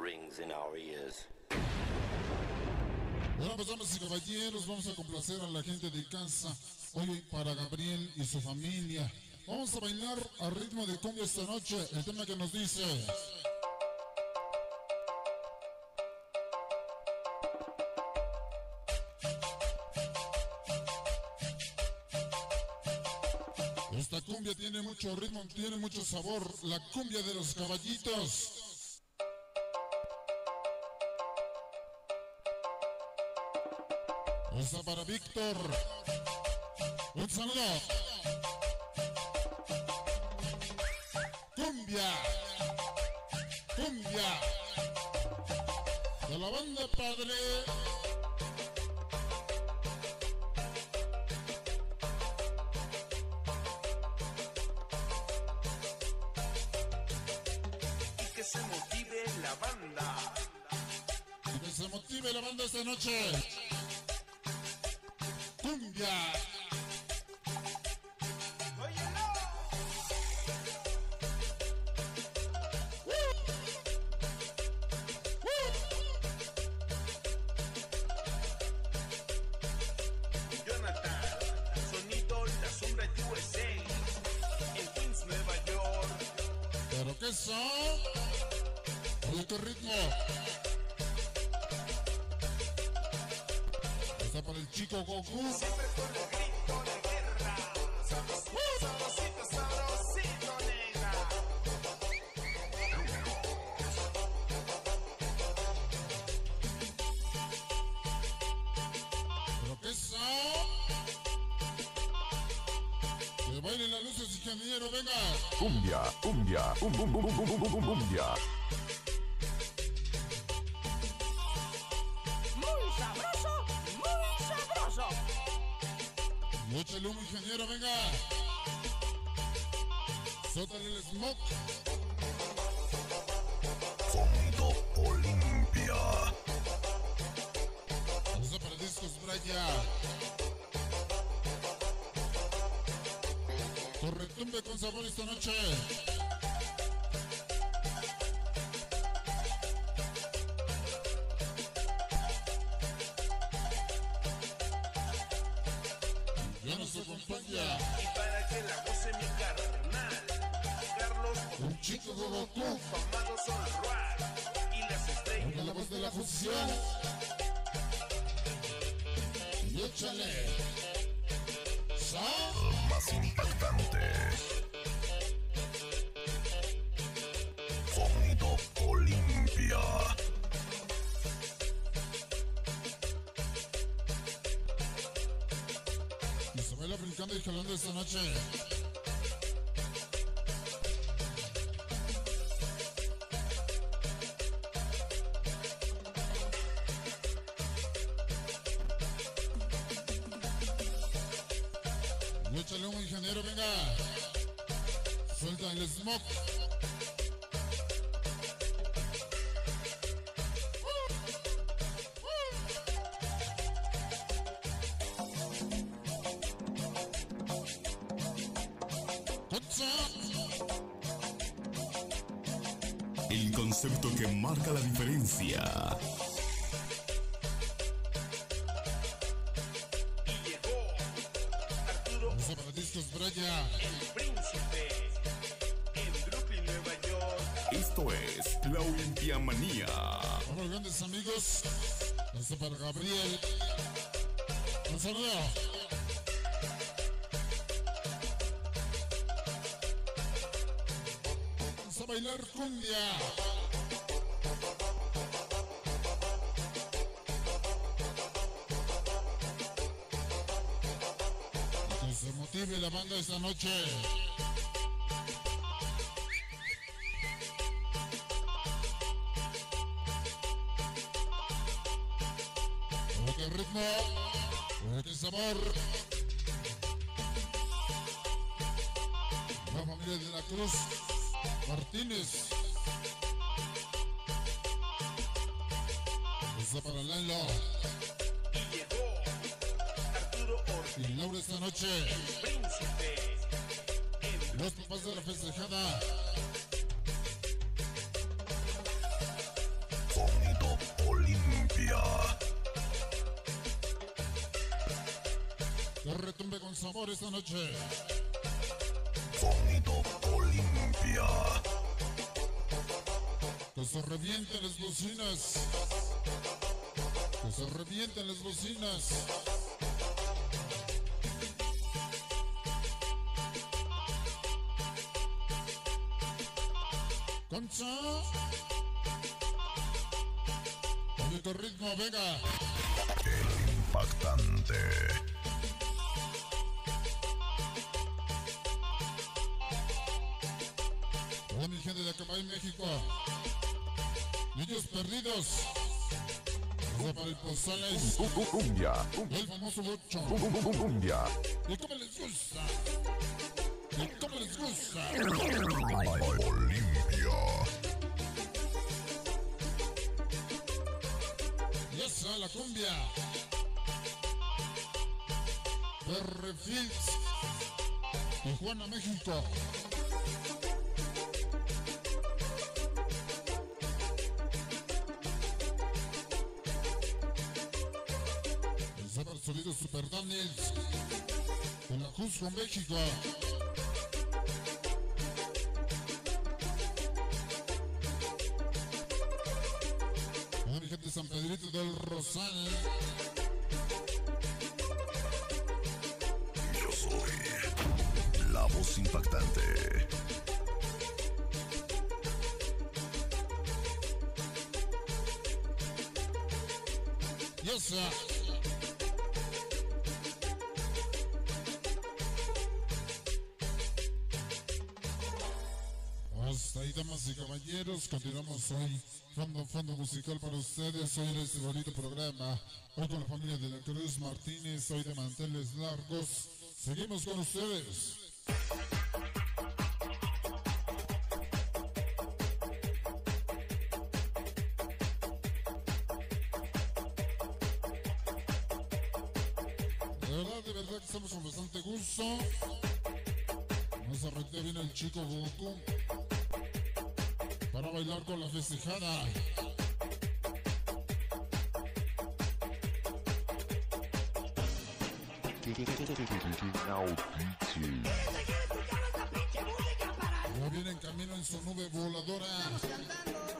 rings in our ears. Bueno, pues damas y caballeros, vamos a complacer a la gente de casa. Hoy para Gabriel y su familia. Vamos a bailar a ritmo de cumbia esta noche. El tema que nos dice... Esta cumbia tiene mucho ritmo, tiene mucho sabor. La cumbia de los caballitos. Esta para Víctor. Un saludo. Cumbia. Cumbia. De la banda padre. Se motive la banda. Que se motive la banda esta noche. Cumbia. ¡Óyelo! Jonathan, sonido La Sombra USA, en Queens, Nueva York. ¿Pero qué son? Oye, qué ritmo. Está para el chico Goku. Siempre con el grito de guerra. Sabrosito, sabrosito, sabrosito, negra. ¿Pero qué son? Que bailen las luces, ingeniero, venga. Cumbia, cumbia, cumbia. Muy sabroso, muy sabroso. Échale humo, ingeniero, venga. Sótale el smoke. Sonido Olimpia. Usa para discos, Braya. Corretumbe con sabor esta noche. Ya nos acompaña Y para que la goce mi carnal, Carlos, un chico de Goku. Famado Sol Rock y las estrellas. Ponga la voz de la fusión. Y échale. Son. Más impactante. Sonido Olimpia. Y se baila brincando y jalando esta noche. Y échale un ingeniero, venga. Suelta el smoke. El concepto que marca la diferencia. Y llegó Arturo, Usa para discos, Braya. el príncipe, en Brooklyn, Nueva York. Esto es la Olimpia Manía. Vamos, grandes amigos. Esto para Gabriel. Un saludo. Vamos a bailar cumbia. Que se motive la banda esta noche. Qué ritmo, qué sabor. La familia de la Cruz Martínez. Esta para Lalo Y llegó Arturo Ortiz, y Laura esta noche. el príncipe, en Los papás de la festejada. sabor esta noche. Sonido Olimpia. Que se revienten las bocinas. Que se revienten las bocinas. Concha. Oye, qué ritmo, venga. El impactante. Toda mi gente de Acapay, México. Niños perdidos. Eso para el Pozales. Cumbia. El famoso bocho. Cumbia. ¿Y cómo les gusta? ¿Y cómo les gusta? Olimpia. Y esa la cumbia. Perfils. Tijuana, México. El sonido Super Daniels. En la Cusco, México. A mi gente de San Pedrito del Rosal. Yo soy la voz impactante. Y esa. Hasta ahí, damas y caballeros, continuamos hoy. Fondo musical para ustedes, hoy en este bonito programa. Hoy con la familia de la Cruz Martínez, hoy de manteles largos. Seguimos con ustedes. De verdad que estamos con bastante gusto. Nos arregló bien el chico Goku para bailar con la festejada. Ya viene en camino en su nube voladora.